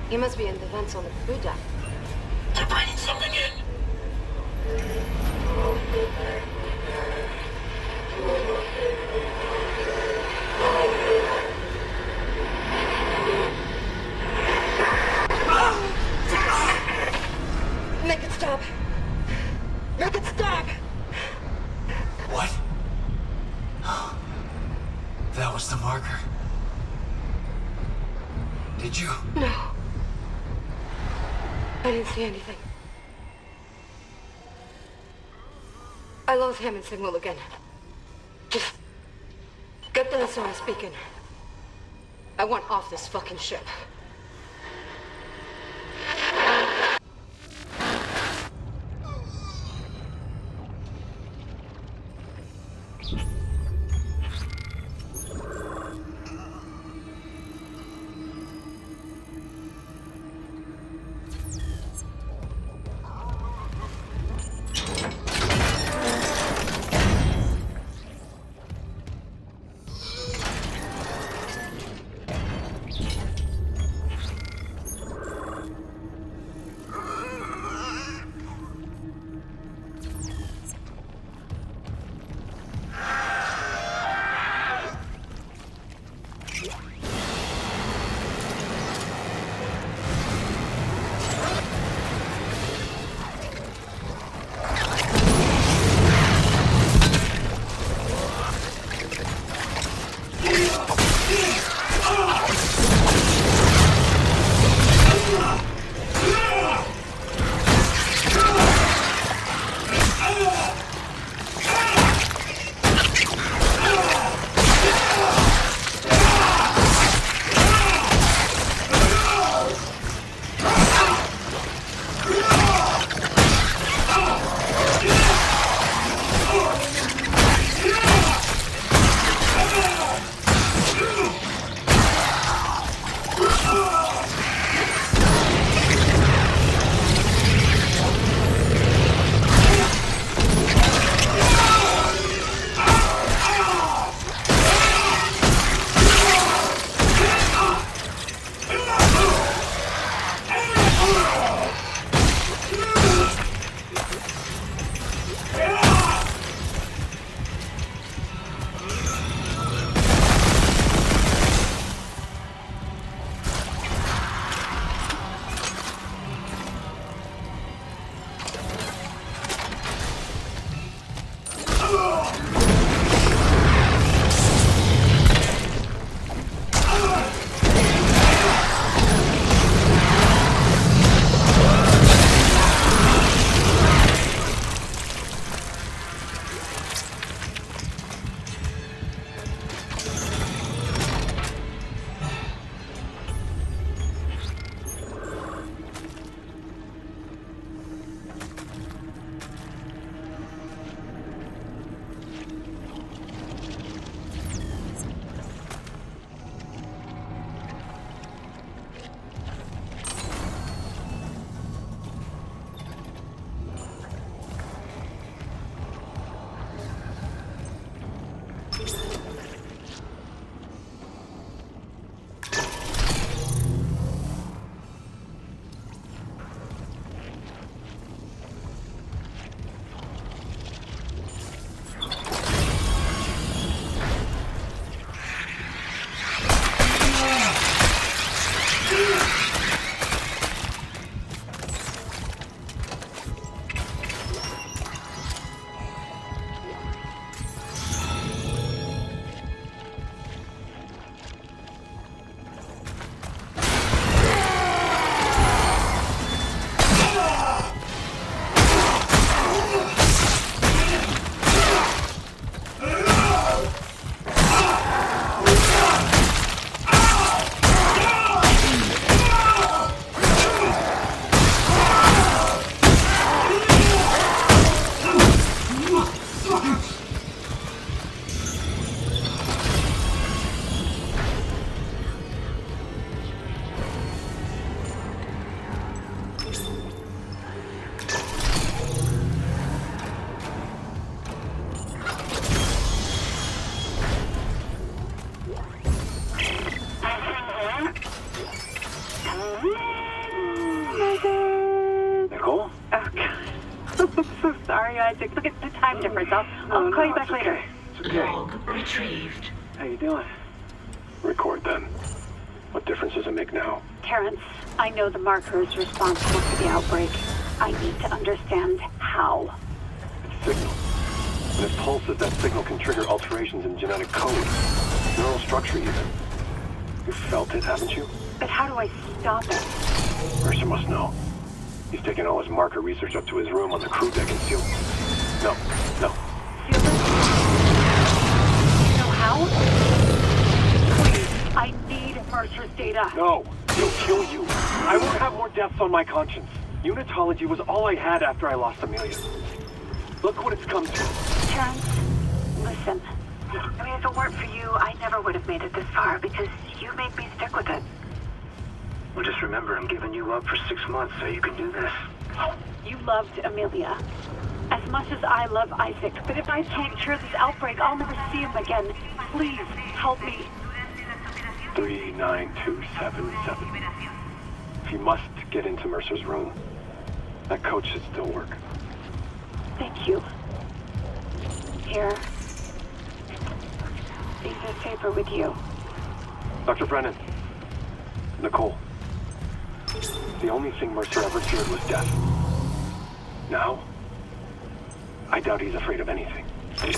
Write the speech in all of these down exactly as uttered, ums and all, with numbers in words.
He must be in the vents on the food deck. They're bringing something in. Make it stop! Make it stop! What? That was the marker. Did you? No. I didn't see anything. I lost Hammond signal again. Just get the S O S beacon. I want off this fucking ship. Woo! sorry, Isaac. Look at the time difference. I'll, I'll No, call no, you back it's okay. later. It's okay. Log retrieved. How you doing? Record then. What difference does it make now? Terrence, I know the marker is responsible for the outbreak. I need to understand how. It's signal. And it pulses, that signal can trigger alterations in genetic code. Neural structure even. You've felt it, haven't you? But how do I stop it? Mercer must know. He's taken all his marker research up to his room on the crew deck and sealed... No, no. Seal it? You know how? Please, I need Mercer's data. No, he'll kill you. I won't have more deaths on my conscience. Unitology was all I had after I lost Amelia. Look what it's come to. Terrence, listen. I mean, if it weren't for you, I never would have made it this far because you made me stick with it. Well, just remember, I'm giving you up for six months so you can do this. You loved Amelia as much as I love Isaac, but if I can't cure this outbreak, I'll never see him again. Please, help me. three nine two seven seven. He must get into Mercer's room. That code should still work. Thank you. Here. Leave this paper with you. Doctor Brennan. Nicole. The only thing Mercer ever feared was death. Now, I doubt he's afraid of anything.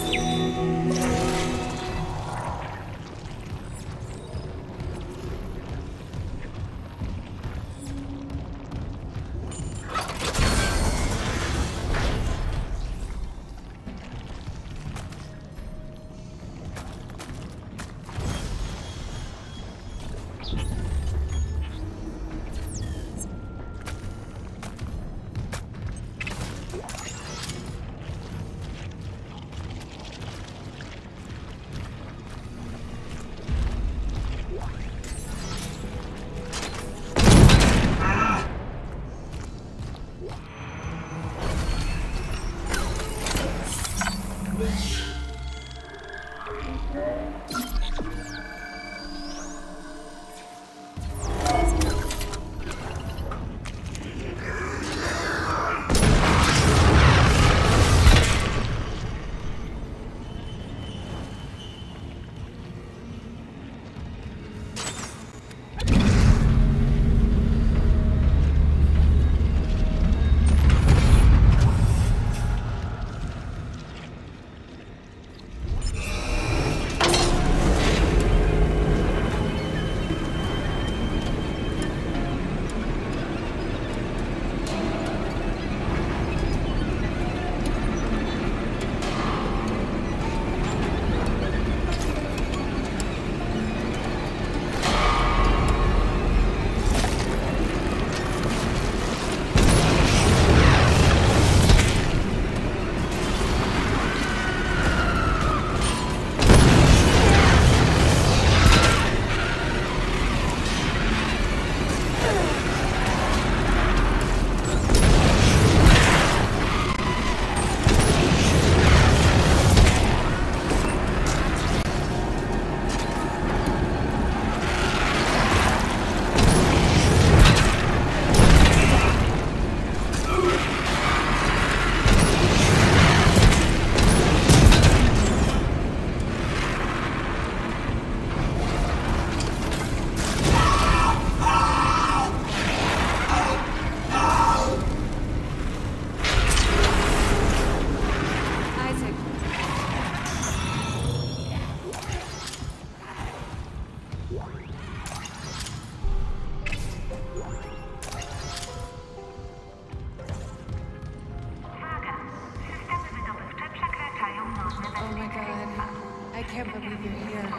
can't believe you're here.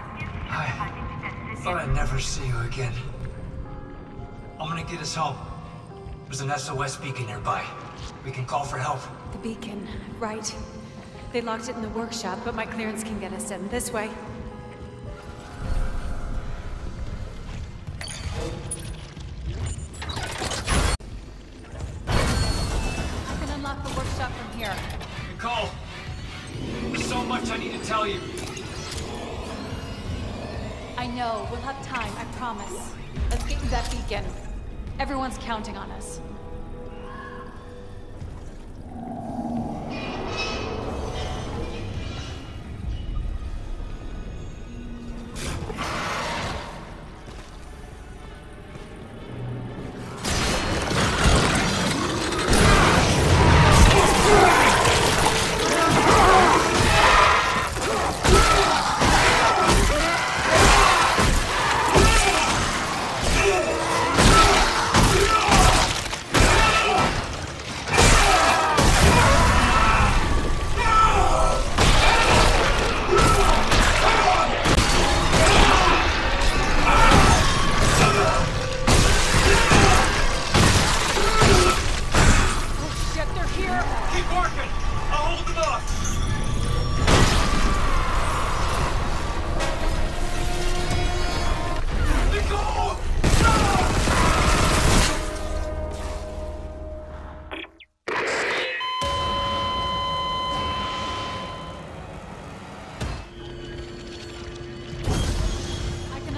I thought I'd never see you again. I'm gonna get us home. There's an S O S beacon nearby. We can call for help. The beacon, right. They locked it in the workshop, but my clearance can get us in. This way. I can unlock the workshop from here. Nicole! There's so much I need to tell you. I know. We'll have time, I promise. Let's get you that beacon. Everyone's counting on us.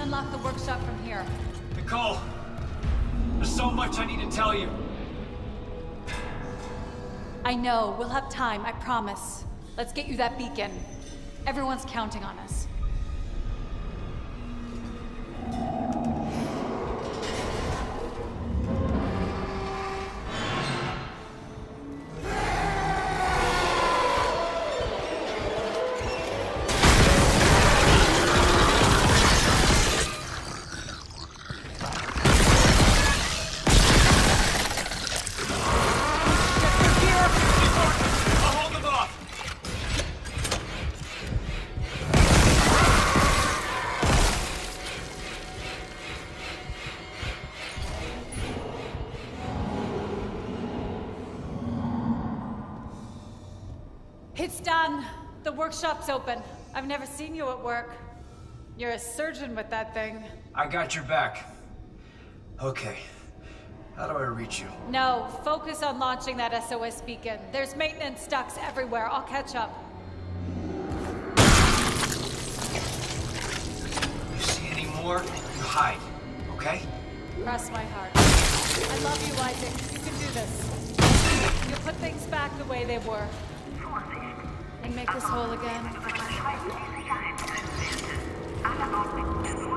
unlock the workshop from here. Nicole, there's so much I need to tell you. I know. We'll have time, I promise. Let's get you that beacon. Everyone's counting on us. It's done. The workshop's open. I've never seen you at work. You're a surgeon with that thing. I got your back. Okay. How do I reach you? No, focus on launching that S O S beacon. There's maintenance ducts everywhere. I'll catch up. You see any more, you hide, okay? Cross my heart. I love you, Isaac. You can do this. You'll put things back the way they were. And make us whole again.